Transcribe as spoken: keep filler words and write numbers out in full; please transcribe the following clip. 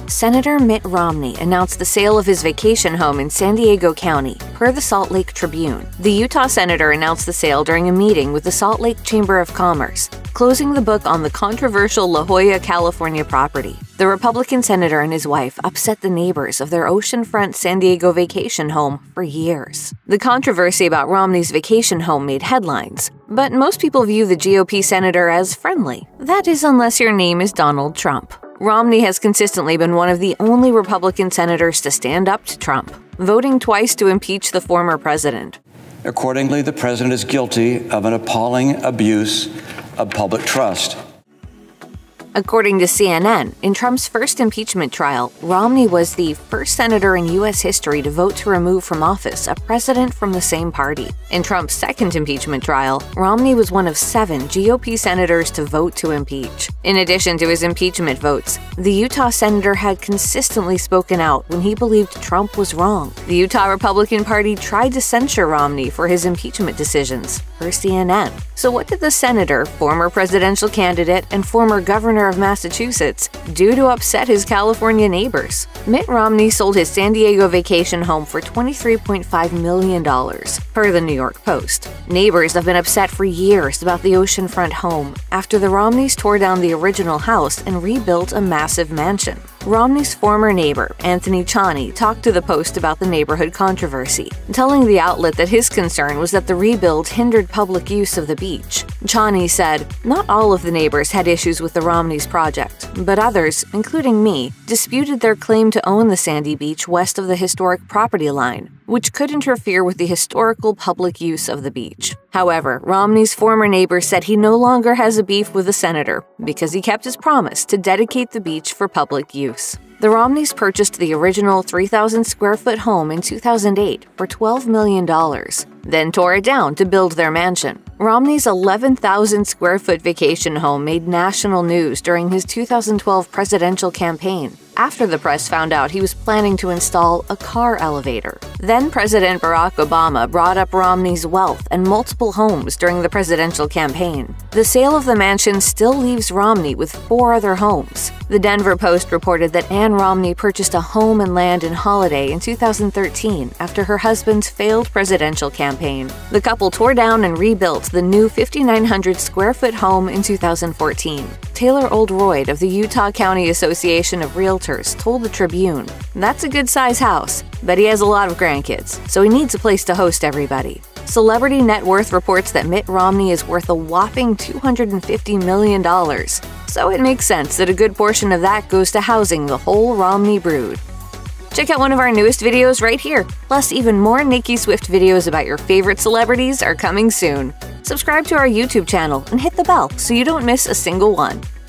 Senator Mitt Romney announced the sale of his vacation home in San Diego County, per the Salt Lake Tribune. The Utah senator announced the sale during a meeting with the Salt Lake Chamber of Commerce, closing the book on the controversial La Jolla, California property. The Republican senator and his wife upset the neighbors of their oceanfront San Diego vacation home for years. The controversy about Romney's vacation home made headlines, but most people view the G O P senator as friendly. That is, unless your name is Donald Trump. Romney has consistently been one of the only Republican senators to stand up to Trump, voting twice to impeach the former president. Accordingly, the president is guilty of an appalling abuse of public trust. According to C N N, in Trump's first impeachment trial, Romney was the first senator in U S history to vote to remove from office a president from the same party. In Trump's second impeachment trial, Romney was one of seven G O P senators to vote to impeach. In addition to his impeachment votes, the Utah senator had consistently spoken out when he believed Trump was wrong. The Utah Republican Party tried to censure Romney for his impeachment decisions, per C N N. So what did the senator, former presidential candidate, and former governor of Massachusetts do to upset his California neighbors? Mitt Romney sold his San Diego vacation home for twenty-three point five million dollars, per the New York Post. Neighbors have been upset for years about the oceanfront home after the Romneys tore down the original house and rebuilt a massive mansion. Romney's former neighbor, Anthony Chani, talked to the Post about the neighborhood controversy, telling the outlet that his concern was that the rebuild hindered public use of the beach. Chani said, "Not all of the neighbors had issues with the Romneys project, but others, including me, disputed their claim to own the sandy beach west of the historic property line, which could interfere with the historical public use of the beach." However, Romney's former neighbor said he no longer has a beef with the senator because he kept his promise to dedicate the beach for public use. The Romneys purchased the original three thousand square foot home in two thousand eight for twelve million dollars, then tore it down to build their mansion. Romney's eleven thousand square foot vacation home made national news during his two thousand twelve presidential campaign, after the press found out he was planning to install a car elevator. Then President Barack Obama brought up Romney's wealth and multiple homes during the presidential campaign. The sale of the mansion still leaves Romney with four other homes. The Denver Post reported that Ann Romney purchased a home and land in Holiday in two thousand thirteen after her husband's failed presidential campaign. The couple tore down and rebuilt the new fifty-nine hundred square foot home in two thousand fourteen. Taylor Oldroyd of the Utah County Association of Realtors told the Tribune, "That's a good-size house, but he has a lot of grandkids, so he needs a place to host everybody." Celebrity Net Worth reports that Mitt Romney is worth a whopping two hundred fifty million dollars, so it makes sense that a good portion of that goes to housing the whole Romney brood. Check out one of our newest videos right here. Plus, even more Nicki Swift videos about your favorite celebrities are coming soon. Subscribe to our YouTube channel and hit the bell so you don't miss a single one.